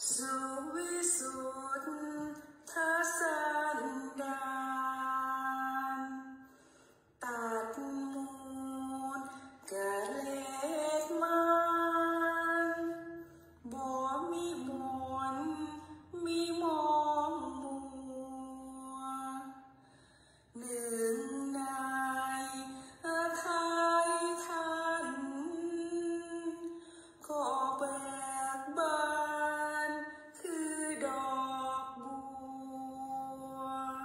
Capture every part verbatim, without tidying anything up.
สุวิสุทธัสสันดานตัดมูลกะเล็ดมันบ่มีมนมีมองมัวหนึ่งในไทยท่านก็แบกบานคือดอกบัว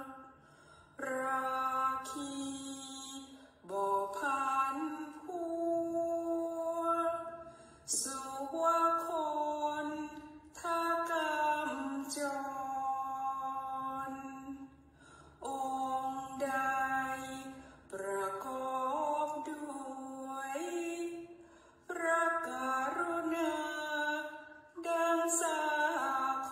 ราคีบ่พันผัวสุวาคนทากำจรองค์ใดประกอบด้วยพระกรุณาดังสาค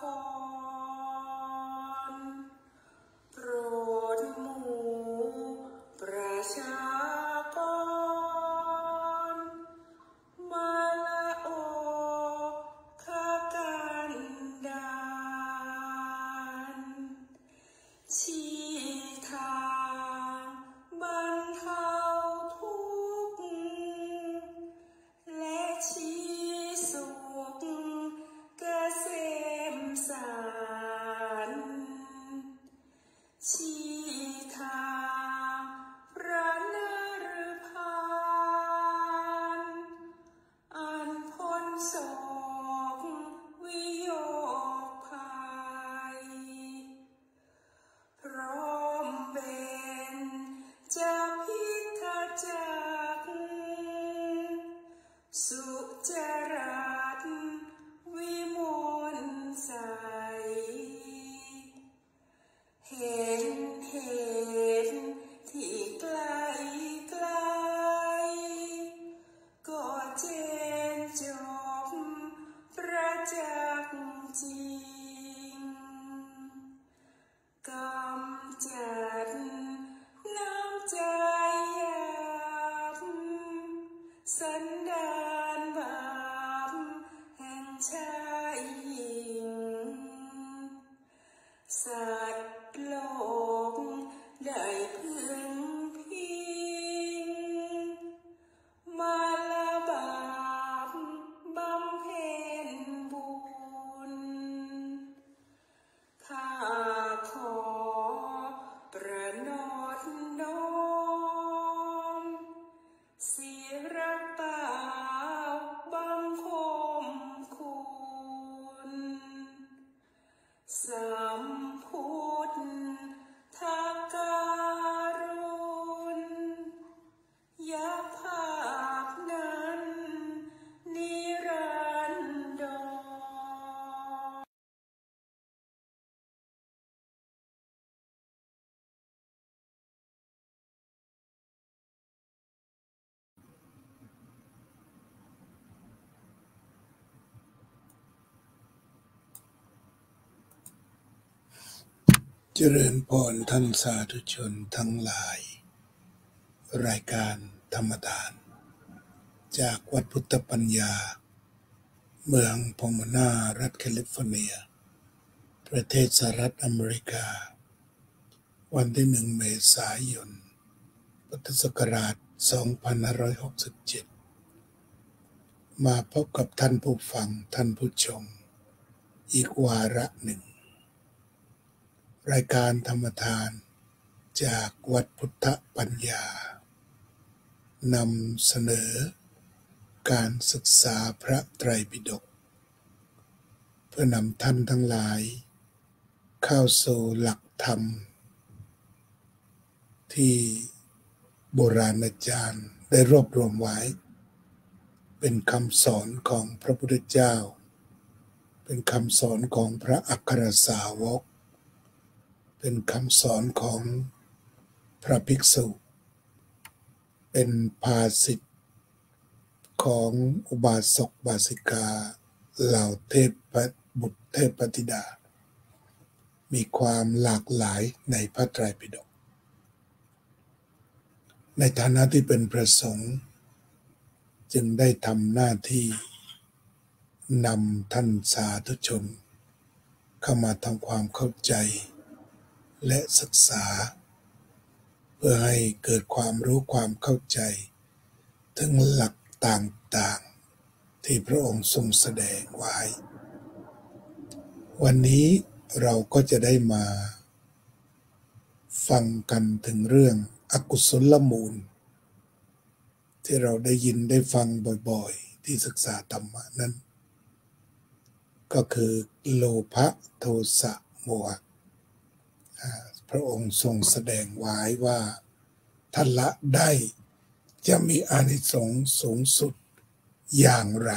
รโปรดหมู่ประชากรมาละโอคากันดานชี้ทางบรรเทาทุกข์และชี้สุขเกษมสารชี้ทางพระนฤพานอันพ้นโศกวิโยคภัยพร้อมเป็นจะพิทักษ์จักรสุจรัตน์วิมลใสเห็นเหตุที่ไกลไกลก็เจนจบประจักษ์จริงกำจัดน้ำใจหยาบสันดานบาปแห่งชายหญิงสัตว์โลกได้พึงพิงมาละบาปบำเพ็ญบุญข้าขอประนอบน้อมศิระเปล่าบังคมคุณสัมพุทธการุณยภาพนั้นนิรันดรเจริญพรท่านสาธุชนทั้งหลายรายการธรรมทานจากวัดพุทธปัญญาเมืองพอมโนารัฐแคลิฟอร์เนียประเทศสหรัฐอเมริกาวันที่หนึ่งเมษายนพุทธศักราชสองพันห้าร้อยหกสิบเจ็ดมาพบกับท่านผู้ฟังท่านผู้ชมอีกวาระหนึ่งรายการธรรมทานจากวัดพุทธปัญญานำเสนอการศึกษาพระไตรปิฎกเพื่อนำท่านทั้งหลายเข้าสู่หลักธรรมที่โบราณอาจารย์ได้รวบรวมไว้เป็นคำสอนของพระพุทธเจ้าเป็นคำสอนของพระอัครสาวกเป็นคำสอนของพระภิกษุเป็นภาษิตของอุบาสกบาสิกาเหล่าเทพบุตรเทพธิดามีความหลากหลายในพระไตรปิฎกในฐานะที่เป็นพระสงฆ์จึงได้ทำหน้าที่นำท่านสาธุชนเข้ามาทำความเข้าใจและศึกษาเพื่อให้เกิดความรู้ความเข้าใจถึงหลักต่างๆที่พระองค์ทรงแสดงไว้วันนี้เราก็จะได้มาฟังกันถึงเรื่องอกุศลมูลที่เราได้ยินได้ฟังบ่อยๆที่ศึกษาธรรมะนั้นก็คือโลภะโทสะโมหะพระองค์ทรงแสดงไว้ว่าถ้าละได้จะมีอานิสงส์สูงสุดอย่างไร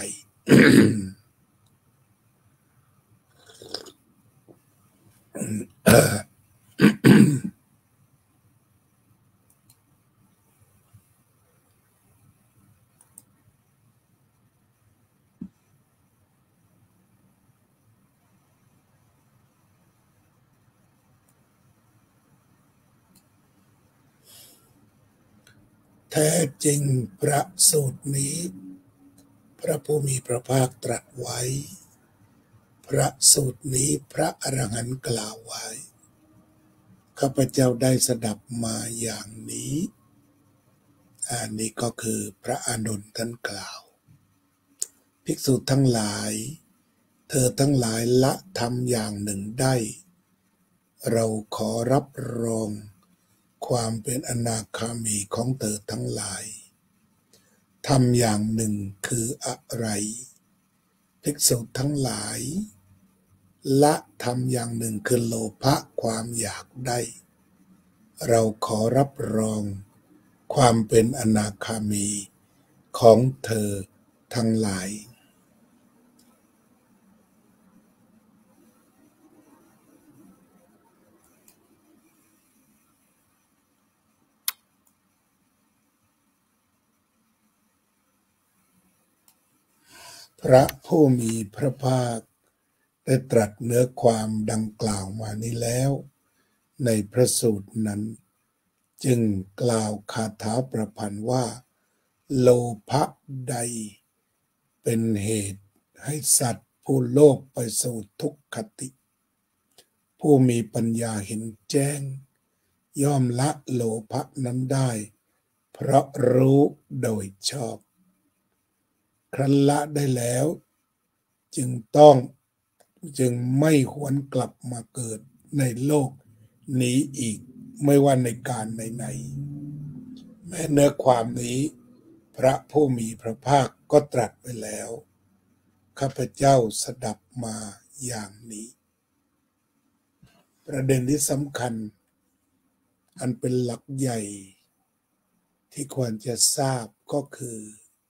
แท้จริงพระสูตรนี้พระผู้มีพระภาคตรัสไว้พระสูตรนี้พระอรหันต์กล่าวไว้ข้าพเจ้าได้สดับมาอย่างนี้อันนี้ก็คือพระอานนท์ท่านกล่าวภิกษุทั้งหลายเธอทั้งหลายละทำอย่างหนึ่งได้เราขอรับรองความเป็นอนาคามีของเธอทั้งหลายทำอย่างหนึ่งคืออะไรภิกษุทั้งหลายละทำอย่างหนึ่งคือโลภะความอยากได้เราขอรับรองความเป็นอนาคามีของเธอทั้งหลายพระผู้มีพระภาคได้ตรัสเนื้อความดังกล่าวมานี้แล้วในพระสูตรนั้นจึงกล่าวคาถาประพันธ์ว่าโลภะใดเป็นเหตุให้สัตว์ผู้โลภไปสู่ทุกขติผู้มีปัญญาเห็นแจ้งย่อมละโลภะนั้นได้เพราะรู้โดยชอบครั้นละได้แล้วจึงต้องจึงไม่หวนกลับมาเกิดในโลกนี้อีกไม่ว่าในการไหนๆแม้เนื้อความนี้พระผู้มีพระภาคก็ตรัสไปแล้วข้าพเจ้าสดับมาอย่างนี้ประเด็นที่สำคัญอันเป็นหลักใหญ่ที่ควรจะทราบก็คือ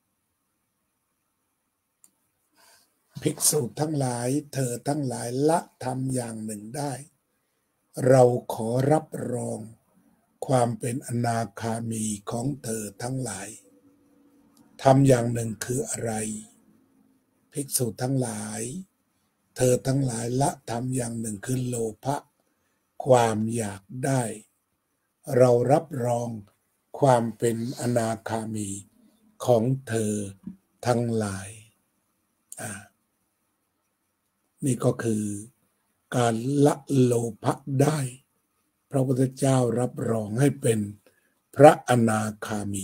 ภิกษุทั้งหลายเธอทั้งหลายละทำอย่างหนึ่งได้เราขอรับรองความเป็นอนาคามีของเธอทั้งหลายทำอย่างหนึ่งคืออะไรภิกษุทั้งหลายเธอทั้งหลายละทำอย่างหนึ่งคือโลภะความอยากได้เรารับรองความเป็นอนาคามีของเธอทั้งหลายอ่านี่ก็คือการละโลภะได้พระพุทธเจ้ารับรองให้เป็นพระอนาคามี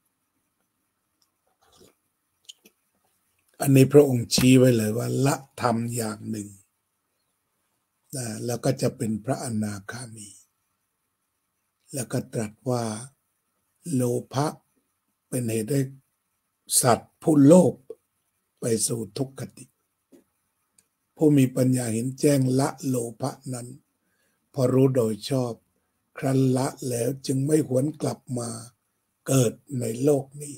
อันนี้พระองค์ชี้ไว้เลยว่าละทำอย่างหนึ่งนะแล้วก็จะเป็นพระอนาคามีแล้วก็ตรัสว่าโลภะเป็นเหตุให้สัตว์ผู้โลภไปสู่ทุกขติผู้มีปัญญาเห็นแจ้งละโลภะนั้นพอรู้โดยชอบครั้นละแล้วจึงไม่หวนกลับมาเกิดในโลกนี้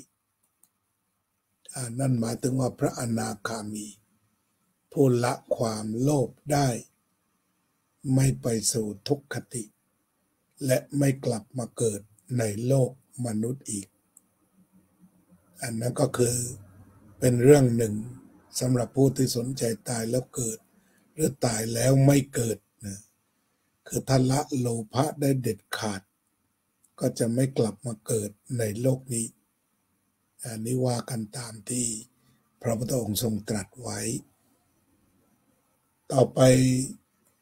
นั่นหมายถึงว่าพระอนาคามีผู้ละความโลภได้ไม่ไปสู่ทุกขติและไม่กลับมาเกิดในโลกมนุษย์อีกอันนั้นก็คือเป็นเรื่องหนึ่งสำหรับผู้ที่สนใจตายแล้วเกิดหรือตายแล้วไม่เกิดนะคือถ้าละโลภะได้เด็ดขาดก็จะไม่กลับมาเกิดในโลกนี้อันนี้ว่ากันตามที่พระพุทธองค์ทรงตรัสไว้ต่อไป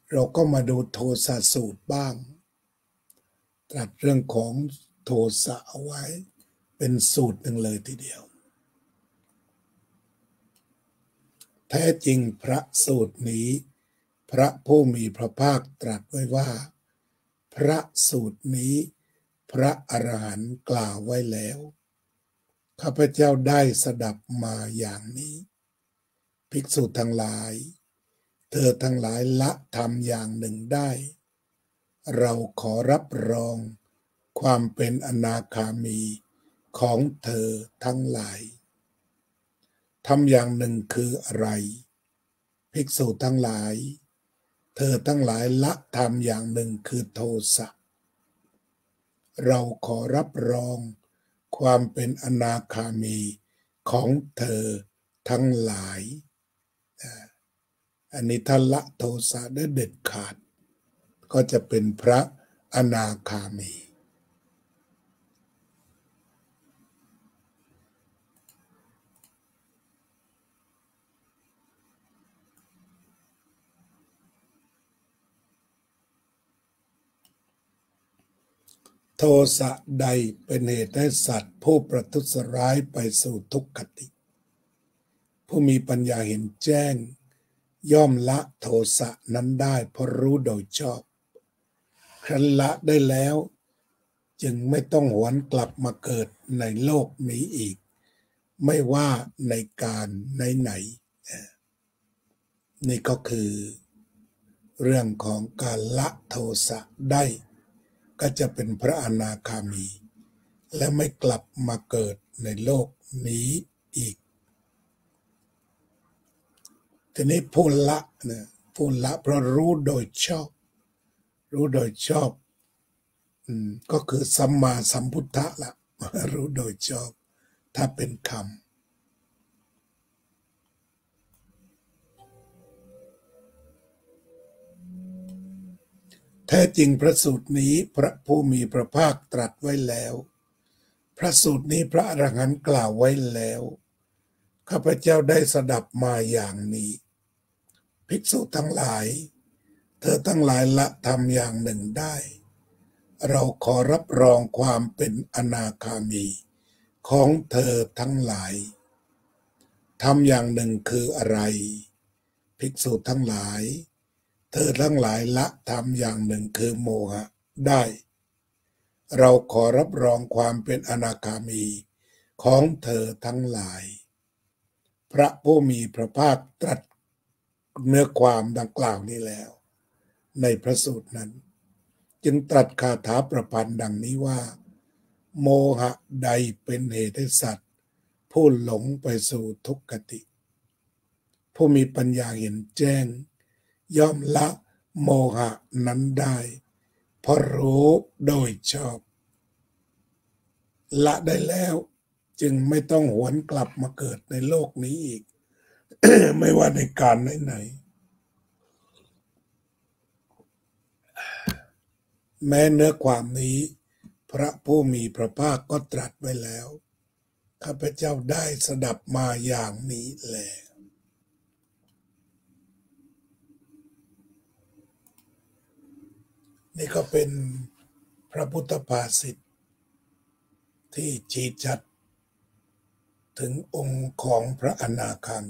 เราก็มาดูโทสะสูตรบ้างตรัสเรื่องของโทสะเอาไว้เป็นสูตรหนึ่งเลยทีเดียวแท้จริงพระสูตรนี้พระผู้มีพระภาคตรัสไว้ว่าพระสูตรนี้พระอรหันต์กล่าวไว้แล้วข้าพเจ้าได้สดับมาอย่างนี้ภิกษุทั้งหลายเธอทั้งหลายละธรรมอย่างหนึ่งได้เราขอรับรองความเป็นอนาคามีของเธอทั้งหลายธรรมอย่างหนึ่งคืออะไรภิกษุทั้งหลายเธอทั้งหลายละธรรมอย่างหนึ่งคือโทสะเราขอรับรองความเป็นอนาคามีของเธอทั้งหลายอันนี้ถ้าละโทสะได้เด็ดขาดก็จะเป็นพระอนาคามีโทสะใดเป็นเหตุให้สัตว์ผู้ประทุษร้ายไปสู่ทุกขติผู้มีปัญญาเห็นแจ้งย่อมละโทสะนั้นได้เพราะรู้โดยชอบครั้นละได้แล้วจึงไม่ต้องหวนกลับมาเกิดในโลกนี้อีกไม่ว่าในการไหนๆนี่ก็คือเรื่องของการละโทสะได้ก็จะเป็นพระอนาคามีและไม่กลับมาเกิดในโลกนี้อีกทีนี้ผู้ละเนี่ยผู้ละเพราะรู้โดยชอบรู้โดยชอบอืมก็คือสัมมาสัมพุทธะละรู้โดยชอบถ้าเป็นคำแท้จริงพระสูตรนี้พระผู้มีพระภาคตรัสไว้แล้วพระสูตรนี้พระอรหันต์กล่าวไว้แล้วข้าพเจ้าได้สดับมาอย่างนี้ภิกษุทั้งหลายเธอทั้งหลายละธรรมอย่างหนึ่งได้เราขอรับรองความเป็นอนาคามีของเธอทั้งหลายธรรมอย่างหนึ่งคืออะไรภิกษุทั้งหลายเธอทั้งหลายละธรรมอย่างหนึ่งคือโมหะได้เราขอรับรองความเป็นอนาคามีของเธอทั้งหลายพระผู้มีพระภาคตรัสเนื้อความดังกล่าวนี้แล้วในพระสูตรนั้นจึงตรัสคาถาประพันธ์ดังนี้ว่าโมหะใดเป็นเหตุให้สัตว์ผู้หลงไปสู่ทุกขติผู้มีปัญญาเห็นแจ้งย่อมละโมหะนั้นได้เพราะรู้โดยชอบละได้แล้วจึงไม่ต้องหวนกลับมาเกิดในโลกนี้อีก ไม่ว่าในการไหนๆแม้เนื้อความนี้พระผู้มีพระภาคก็ตรัสไว้แล้วข้าพเจ้าได้สดับมาอย่างนี้แลนี่ก็เป็นพระพุทธภาษิตที่ชี้ชัดถึงองค์ของพระอนาคามี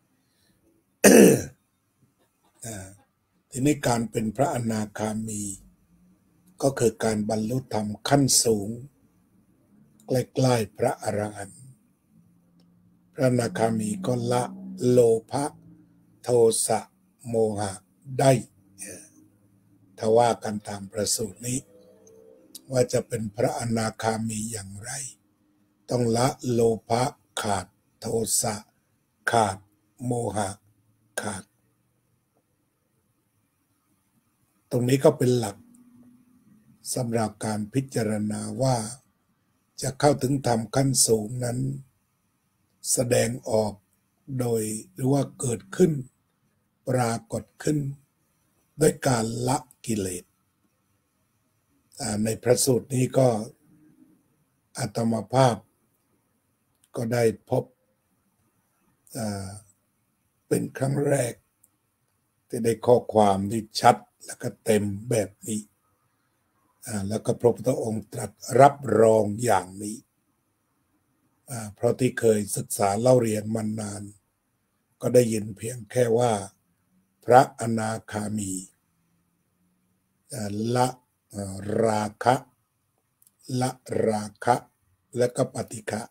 ทีนี้การเป็นพระอนาคามีก็คือการบรรลุธรรมขั้นสูงใกล้ๆพระอรหันต์พระอนาคามีก็ละโลภะโทสะโมหะได้ถ้าว่ากันตามประสูตรนี้ว่าจะเป็นพระอนาคามีอย่างไรต้องละโลภะขาดโทสะขาดโมหะขาดตรงนี้ก็เป็นหลักสำหรับการพิจารณาว่าจะเข้าถึงธรรมขั้นสูงนั้นแสดงออกโดยหรือว่าเกิดขึ้นปรากฏขึ้นด้วยการละกิเลสในพระสูตรนี้ก็อาตมาภาพก็ได้พบเป็นครั้งแรกที่ได้ข้อความที่ชัดและก็เต็มแบบนี้แล้วก็พระพุทธองค์ตรัสรับรองอย่างนี้เพราะที่เคยศึกษาเล่าเรียนมานานก็ได้ยินเพียงแค่ว่าพระอนาคามีละราคะละราคะและก็ปฏิฆะ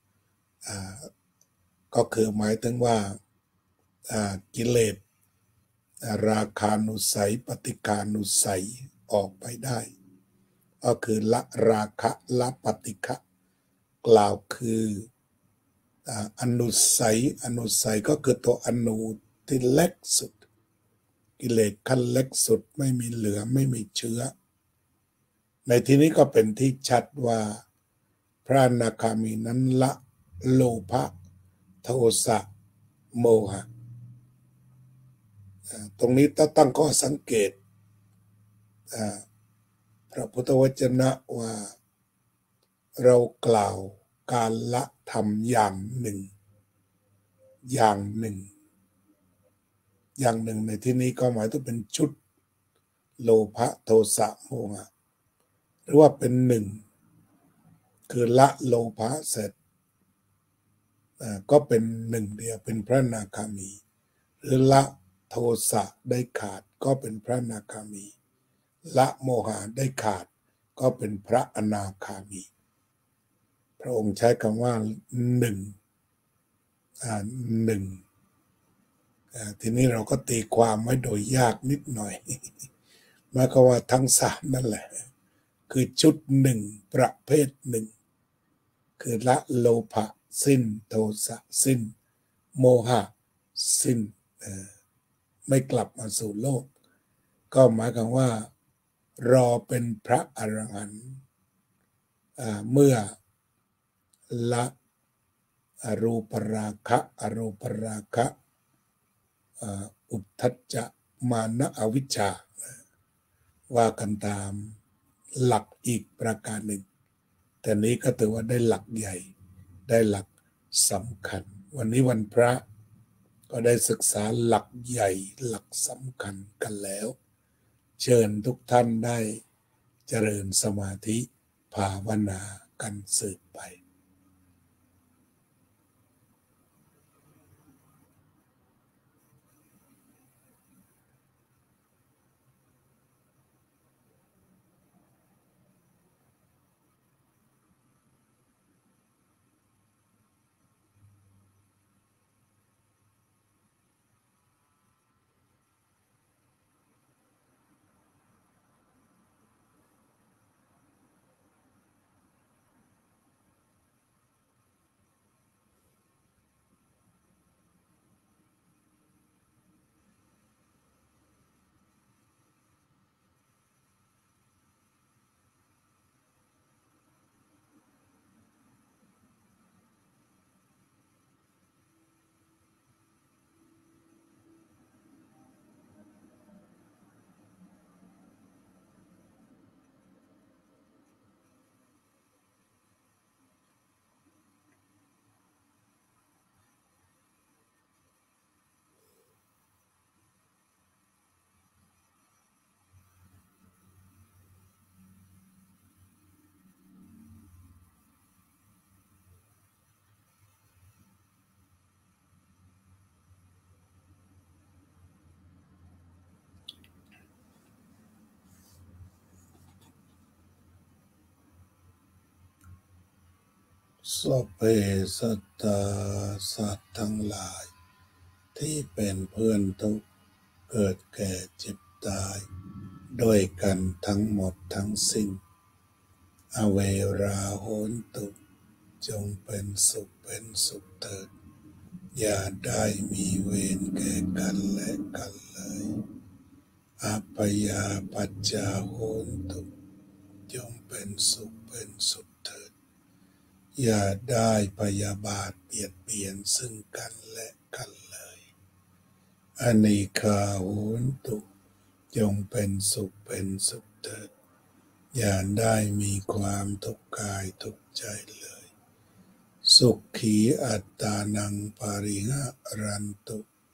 ก็คือหมายถึงว่ากิเลสราคานุสัยปฏิฆานุสัยออกไปได้ก็คือละราคะละปฏิฆะกล่าวคืออนุสัยอนุสัยก็คือตัวอนุที่เล็กสุดกิเลสขั้นเล็กสุดไม่มีเหลือไม่มีเชื้อในที่นี้ก็เป็นที่ชัดว่าพระอนาคามีนั้นละโลภะโทสะโมหะตรงนี้ต้องตั้งข้อสังเกตพระพุทธวจนะว่าเรากล่าวการละธรรมอย่างหนึ่งอย่างหนึ่งอย่างหนึ่งในที่นี้ก็หมายถึงเป็นชุดโลภะโทสะโมหะหรือว่าเป็นหนึ่งคือละโลภะเสร็จก็เป็นหนึ่งเดียวเป็นพระอนาคามีหรือละโทสะได้ขาดก็เป็นพระอนาคามีละโมหะได้ขาดก็เป็นพระอนาคามีพระองค์ใช้คำว่าหนึ่งหนึ่งทีนี้เราก็ตีความไว้โดยยากนิดหน่อยหมายความว่าทั้งสามนั่นแหละคือชุดหนึ่งประเภทหนึ่งคือละโลภะสิ้นโทสะสิ้นโมหะสิ้นไม่กลับมาสู่โลกก็หมายความว่ารอเป็นพระอรหันต์เมื่อละอรูปราคะอรูปราคะอุทธัจจะมานะอวิชชาว่ากันตามหลักอีกประการหนึ่งแต่นี้ก็ถือว่าได้หลักใหญ่ได้หลักสำคัญวันนี้วันพระก็ได้ศึกษาหลักใหญ่หลักสำคัญกันแล้วเชิญทุกท่านได้เจริญสมาธิภาวนากันสืบไปสัพเพสัตตาสัตว์ทั้งหลายที่เป็นเพื่อนทุกข์เกิดแก่เจ็บตายด้วยกันทั้งหมดทั้งสิ้นอเวราโหนตุจงเป็นสุขเป็นสุขเถิดอย่าได้มีเวรแก่กันและกันเลยอัปยาปัจจาโหนตุจงเป็นสุขเป็นสุขเถิดอย่าได้พยาบาทเบียดเบียนซึ่งกันและกันเลยอเนกาโหนตุจงเป็นสุขเป็นสุขเถิดอย่าได้มีความทุกข์กายทุกข์ใจเลยสุขีอัตตานังปาริหะรันตุ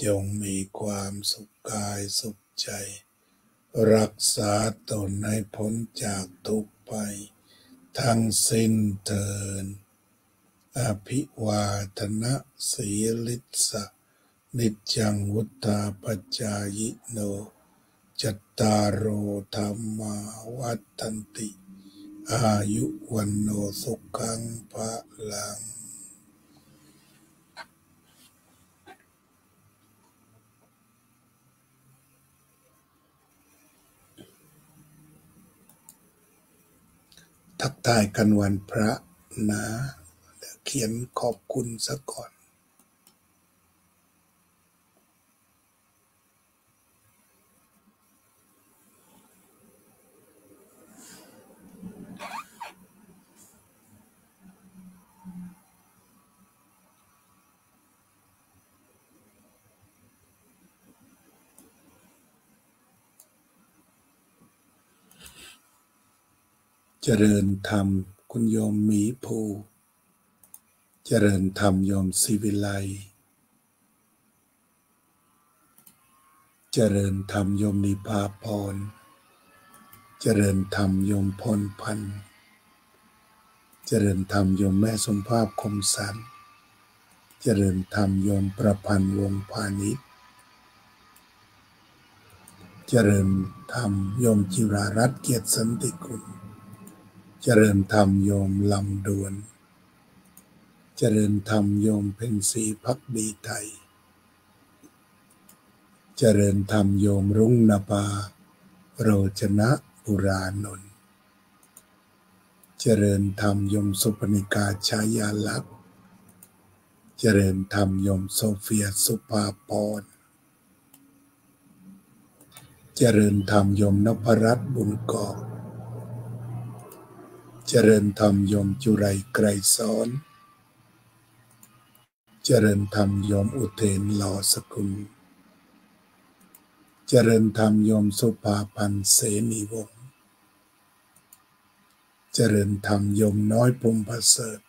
จงมีความสุขกายสุขใจรักษาตนให้พ้นจากทุกข์ภัยทั้งสิ้นเถิดอภิวาทนะสีลิสะนิจจังวุฒาปัจจายโนจัตตารโอธรรมาวัฏันติอายุวันโนสุขังภะลังทักทายกันวันพระนะเขียนขอบคุณซะก่อนเจริญธรรมคุณโยมหมีภูเจริญธรรมโยมศิวิไลเจริญธรรมโยมนิพาพรเจริญธรรมโยมพลพันธ์เจริญธรรมโยมแม่สมภาพคมสันเจริญธรรมโยมประพันธ์วงพาณิชย์เจริญธรรมโยมจิรารัตน์เกียรติสันติกุลเจริญธรรมโยมลำดวนเจริญธรรมโยมเพ็ญศรีภักดีไทยเจริญธรรมโยมรุ่งนภาโรจนะบุรานนท์เจริญธรรมโยมสุปนิกาชายาลักษณ์เจริญธรรมโยมโซเฟียสุภาพรเจริญธรรมโยมนพรัตน์บุญกอบเจริญธรรมโยมจุไรไกรสอนเจริญธรรมโยมอุเทนหล่อสกุลเจริญธรรมโยมสุภาพันธ์เสนีวงศ์เจริญธรรมโยมน้อยพรหมประเสริฐ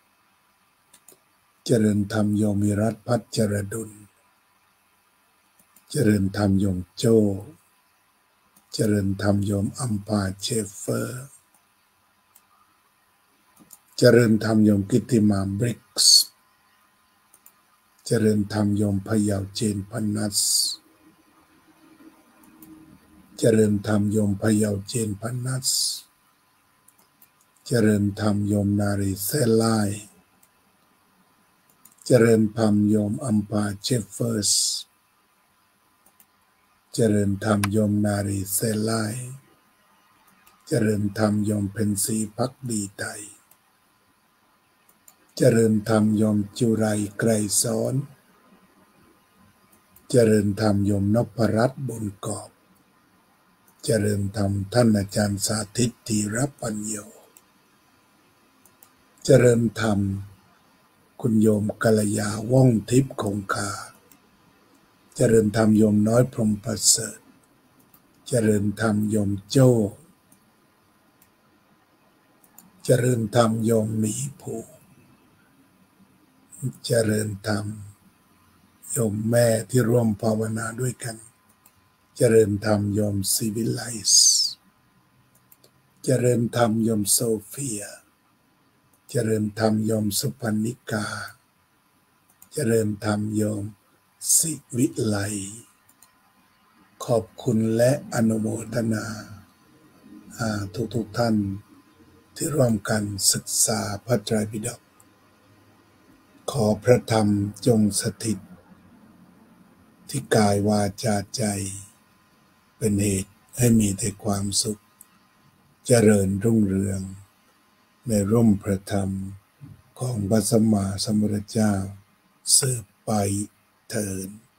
เจริญธรรมโยมวิรัตพัชรดุลเจริญธรรมโยมโจเจริญธรรมโยมอัมพาเชฟเฟอร์เจริญธรรมโยมกิติมาบริกส์เจริญธรรมโยมพยาวเจนพนัสเจริญธรรมโยมพยาวเจนพนัสเจริญธรรมโยมนารีเซลายเจริญธรรมโยมอัมพาเชฟเฟอร์สเจริญธรรมโยมนารีเซลายเจริญธรรมโยมเพ็ญศรีภักดีไทยเจริญธรรมโยมจุไรไกรสอนเจริญธรรมโยมนพรัตน์บุญกอบเจริญธรรมท่านอาจารย์สาธิตธีรปัญโยเจริญธรรมคุณโยมกัลยาว่องทิพย์คงคาเจริญธรรมโยมน้อยพรหมประเสริฐเจริญธรรมโยมโจ้เจริญธรรมโยมหมีภูเจริญธรรมโยมแม่ที่ร่วมภาวนาด้วยกันเจริญธรรมโยมศิวิไลส์เจริญธรรมโยมโซเฟียเจริญธรรมโยมสุพรรณิกาเจริญธรรมโยมศิวิไลขอบคุณและอนุโมทนาทุกทุกท่านที่ร่วมกันศึกษาพระไตรปิฎกขอพระธรรมจงสถิตที่กายวาจาใจเป็นเหตุให้มีแต่ความสุขเจริญรุ่งเรืองในร่มพระธรรมของพระสัมมาสัมพุทธเจ้าสืบไปเถิด